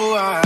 why.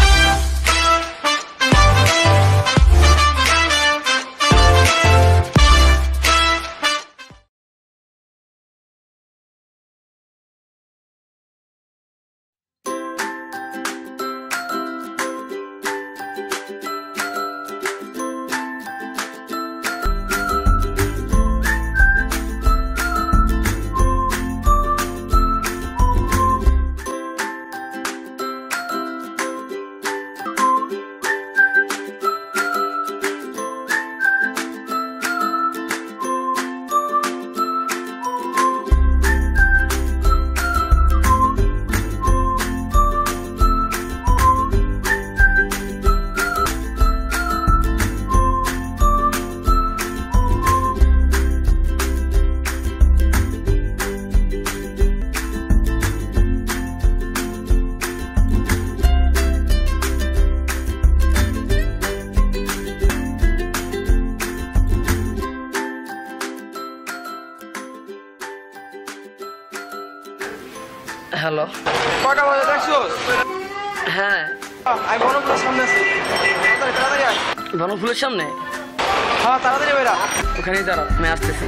Hello, কটা বাজে দেখছোস? হ্যাঁ আমি বনফুলের সামনে আছি। তাড়াতাড়ি আয়। বনফুলের সামনে? হ্যাঁ তাড়াতাড়ি বেরা। ওখানেই দাঁড়াও, আমি আসতেছি।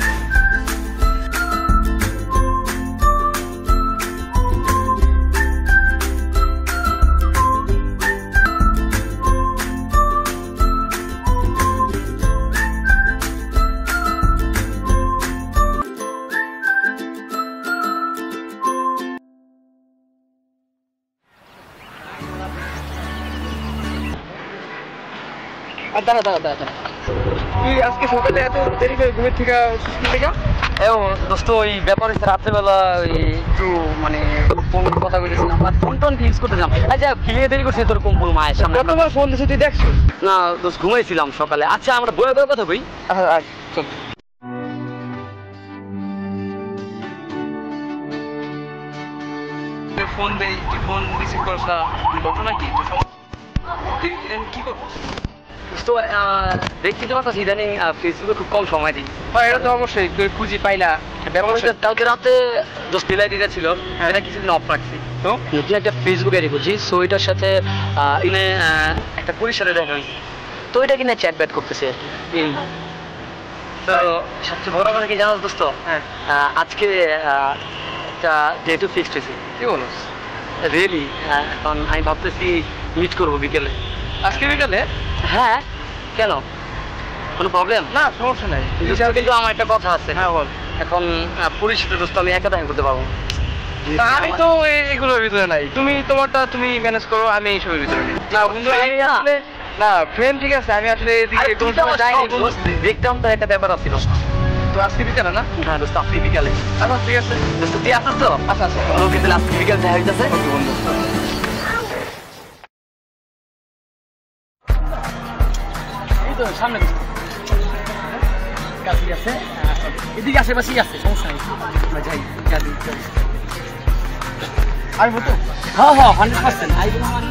দাঁড়া দাঁড়া দাঁড়া, তুই আজকে সকালে এত দেরি করে ঘুমের থেকে দোস্ত ওই ব্যাপার হচ্ছে রাত্রেবেলা ওই একটু মানে ফোন কথা বলেছিলাম, ফোন টোন ইউজ করতে যাম। আচ্ছা খেয়ে দেরি করছি তোর কম্পুল মায়ের সামনে। কতবার ফোন দিয়েছি তুই দেখছো? না দোস্ত ঘুমাইছিলাম সকালে। আচ্ছা আমরা বয়ে বয়ে কথা বই। চল। ফোন দেই, তুই ফোন রিসিভ করছ না, ঘটনা কি? তুই কি করছিস? তো দেখতে পাচ্ছি ইদানিং ফেসবুকে খুব কম সময় দিই। হ্যাঁ এটা তো অবশ্যই, তুই খুঁজি পাই না। কালকে রাতে দোস্ত আইডিটা ছিল, এটা কিছুদিন অফ রাখছি। তো নতুন একটা ফেসবুক আইডি করছি, সো এটার সাথে ইনে একটা পুলিশ সাথে দেখা হয়েছে, তো এটা কিনা চ্যাট ব্যাট করতেছে। তো সবচেয়ে বড় কথা কি জানো দোস্ত, আজকে একটা ডেটও ফিক্সড হয়েছে। কি বলছ? রিয়েলি এখন আমি ভাবতেছি মিট করবো বিকেলে। আজকে বিকালে? হ্যাঁ, কেন কোনো প্রবলেম? না সমস্যা নাই, কিন্তু আমার একটা কথা আছে। হ্যাঁ বল। এখন পুলিশের দোস্ত আমি একা দেখা করতে পারবো। আমি তো এগুলোর ভিতরে নাই, তুমি তোমারটা তুমি ম্যানেজ করো, আমি এইসবের ভিতরে নেই। না বন্ধু না ফ্রেন্ড ঠিক আছে, আমি আসলে এদিকে কোনো সময় যাইনি। দেখতাম তো একটা ব্যাপার আছিল। তো আজকে বিকালে না? হ্যাঁ দোস্ত আজকে বিকালে। আচ্ছা ঠিক আছে, দোস্ত তুই আসছ তো? আচ্ছা আচ্ছা ওকে তাহলে আজকে বিকালে দেখা হইতেছে। বন্ধু এই তো সামনে কাছে আছে, এদিকে আশেপাশেই আছে, সমস্যা নেই। আমরা যাই গাড়ি। আইবো তো? হ্যাঁ হ্যাঁ 100% আইবো মানে।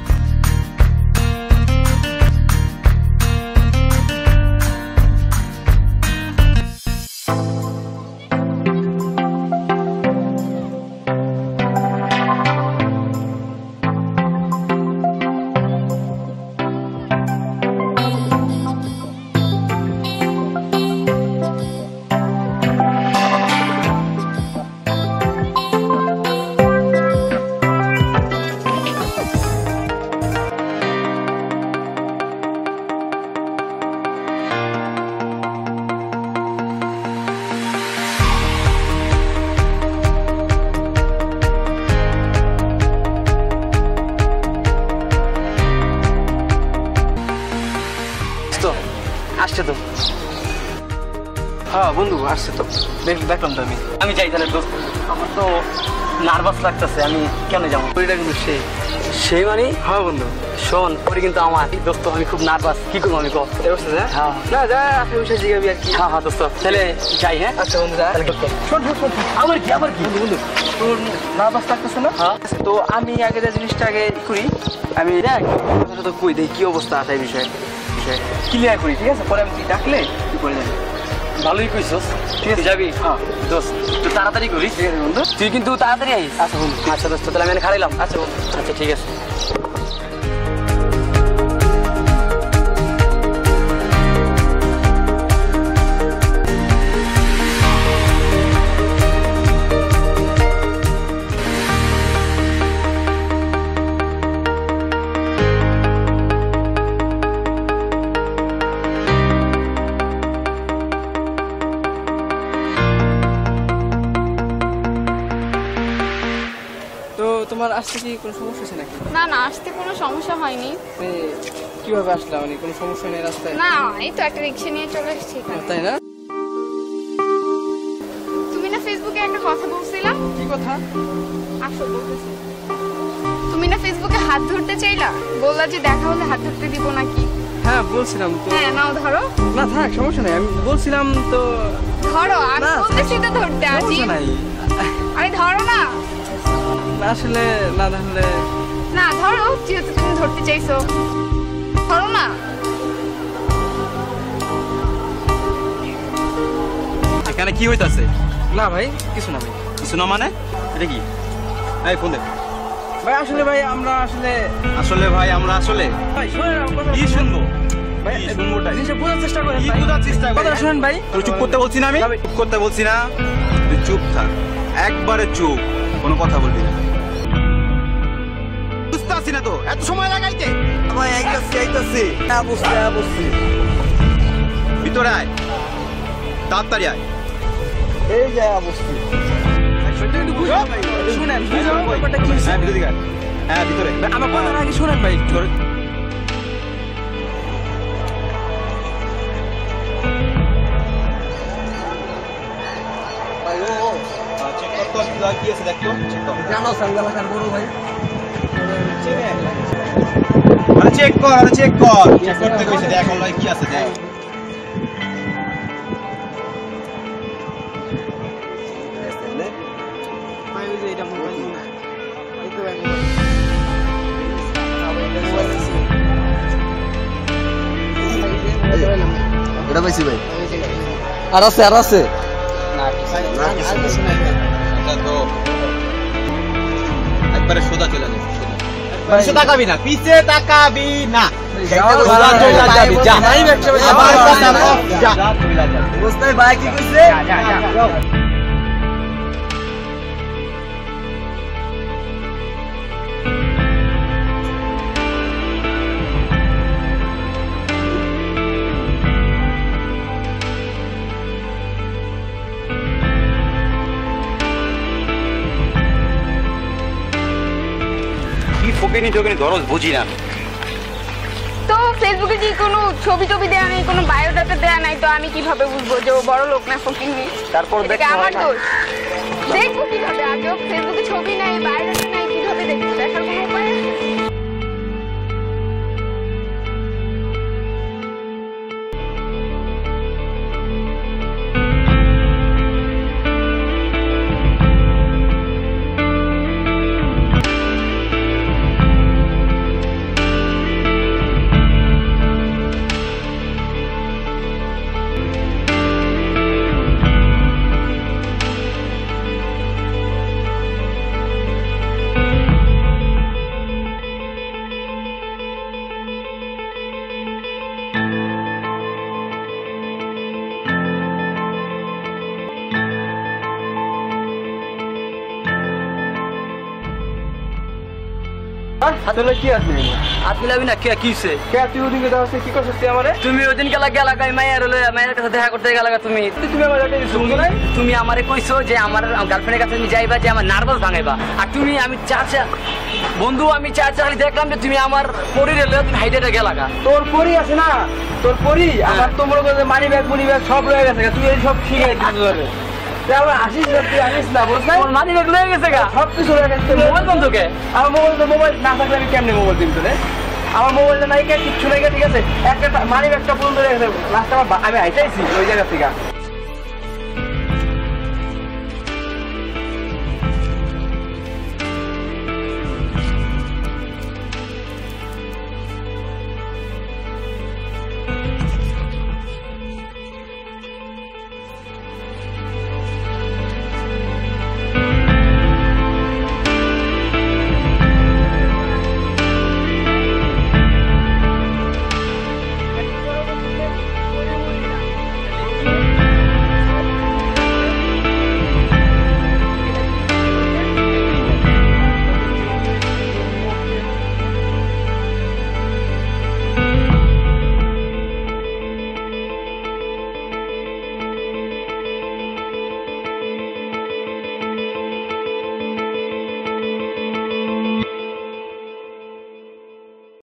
আসছে তো? হ্যাঁ বন্ধু আসছে তো, দেখলাম তো আমি যাই তাহলে দোস্ত। আমার তো নার্ভাস লাগতেছে, আমি কেন যাবো? ওইটা কিন্তু সেই মানে? হ্যাঁ বন্ধু শোন, পরে কিন্তু আমার দোস্ত আমি খুব নার্ভাস, কি করবো আমি কর? হ্যাঁ না যা আপনি বিষয়ে জিজ্ঞাবি আর কি। হ্যাঁ হ্যাঁ দোস্ত, তাহলে যাই। হ্যাঁ আচ্ছা বন্ধু যা। শোন আমার কি বন্ধু তোর নার্ভাস লাগতেছে না? হ্যাঁ তো আমি আগে যে জিনিসটা আগে করি, আমি দেখ কথাটা তো কই দেই কি অবস্থা আছে এই বিষয়ে ক্লিয়ার করি, ঠিক আছে? পরে আমি তুই ডাকলে তুই করে যাবি। ভালোই কইছস, ঠিক আছে যাবি? হ্যাঁ দোস্ত একটু তাড়াতাড়ি করিস। ঠিক আছে বন্ধু। তুই কিন্তু তাড়াতাড়ি আইস। আচ্ছা বন্ধু। আচ্ছা দোস্ত, তাহলে আমি খাইলাম। আচ্ছা বন্ধু। আচ্ছা ঠিক আছে। আসতে কি কোনো সমস্যা আছে নাকি? না না, আসতে কোনো সমস্যা হয়নি। কিভাবে আসলাম? মানে কোনো সমস্যা নেই রাস্তায়? না, এই তো একটা রিক্সা নিয়ে চলে এসেছি এখানে। তাই না? তুমি না ফেসবুকে একটা কথা বলছিলা? কি কথা? আসো বলতেছি। তুমি না ফেসবুকে হাত ধরতে চাইলা, বললা যে দেখা হলে হাত ধরতে দিব নাকি? হ্যাঁ বলছিলাম তো। হ্যাঁ নাও ধরো। না থাক, সমস্যা নাই, আমি বলছিলাম তো। ধরো, আমি না, বলতেছি তো ধরতে আজি। সমস্যা নাই। আরে ধরো না। না, আসলে না তাহলে। না ধরো, যেহেতু তুমি ধরতে চাইছো ধরো না। এখানে কি হইতাছে? না ভাই, কিছু না ভাই। কিছু না মানে এটা কি? এই ফোন দে। ভাই আসলে ভাই আমরা আসলে আসলে ভাই আমরা আসলে ভাই শোনেন আমার কথা। কি শুনবো? ভাই কি শুনবো ওটাই? জিনিসটা বোঝার চেষ্টা করেন কি ভাই। বোঝার চেষ্টা করেন? কথাটা শুনেন ভাই। তোর চুপ করতে বলছি না আমি? না ভাই। চুপ করতে বলছি না? তুই চুপ থাক, একবারে চুপ, কোনো কথা বলবি না। বুঝতে পারছি না তো, এত সময় লাগাইতে? ভাই আইতাছি বুঝছি ভিতরে আয়, তাড়াতাড়ি আয়। এই যে বুঝছি সেটা একটু বুঝুন ভাই। শুনেন, বুঝুন ব্যাপারটা কি হইছে। হ্যাঁ ভিতরে দিকে আয়। হ্যাঁ ভিতরে। ভাই, আমার কথাটা আগে শুনেন ভাই একটু। চেক কর তো, কি আছে দেখ তো, চেক কর। জানো সাঙ্গালাকার বড় ভাই আরে চেক কর, চেক করতে কইছে, দেখ অনলাইন কি আছে দেখ। ভাই ওই যে এটা মোবাইল এই তো ভাই এটা পাইছি ভাই আর আছে আচ্ছা তো একবারে সোজা চলে যাবে, সোজা। পিছে তাকাবি না, পিছে তাকাবি না। সোজা চলে যাবি, যা। আমার কথা বল, যা। বুঝতে ভাই কি কইছে কি ফকিনি টকিনি দরজ বুঝি না। তো ফেসবুকে কি কোনো ছবি টবি দেয়া নেই, কোনো বায়োডাটা দেয়া নাই, তো আমি কিভাবে বুঝবো যে ও বড় লোক না ফকিন্নি? তারপর এটা কি আমার দোষ? দেখবো কিভাবে? আগেও ফেসবুকে ছবি নাই, বায়োডাটা নাই, কিভাবে দেখবো? দেখার কোনো উপায় আছে? তাহলে কি আছে? হাত মিলাবি না, কে কিছে? কে তুই ওদিকে যাচ্ছে কি করছিস তুই আমারে? তুমি ওই দিন গেলা গেলাগাই মায়ের মায়ের কাছে দেখা করতে গেলাগা তুমি। তুমি আমার একটা শুনছো না? তুমি আমারে কইছো যে আমার গার্লফ্রেন্ডের কাছে তুমি যাইবা, যে আমার নার্ভাস ভাঙাইবা। আর তুমি আমি চাচা বন্ধু, আমি চাচা খালি দেখলাম যে তুমি আমার পরিরে লয়ে তুমি হাইডেটা গেলাগা। তোর পরি আছে না, তোর পরি আমার তো মনে করে মানি ব্যাগ মুনি ব্যাগ সব রয়ে গেছে, তুই এই সব শিখে দিতে ধরে আমার আসিস না, তুই আসিস না, বুঝ না? তোমার মানি ব্যাগ লয়ে গেছে গা, সব কিছু রয়ে গেছে। মোবাইল বন্ধুকে আমার মোবাইল না থাকলে আমি কেমনে মোবাইল দিন তোরে? আমার মোবাইলটা নাই কে, কিচ্ছু নাই কে, ঠিক আছে? একটা মানি ব্যাগটা পর্যন্ত রয়ে গেছে। লাস্ট আমি হাইটাইছি ওই জায়গা থেকে।